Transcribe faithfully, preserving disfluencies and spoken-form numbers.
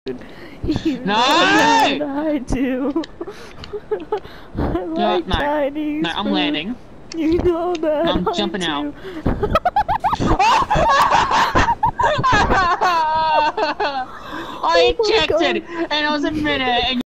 You No! know that I do. I like no, Chinese no, I'm food. landing. You know that No, I'm I jumping do. out. I Oh my ejected, God. and it was a minute, and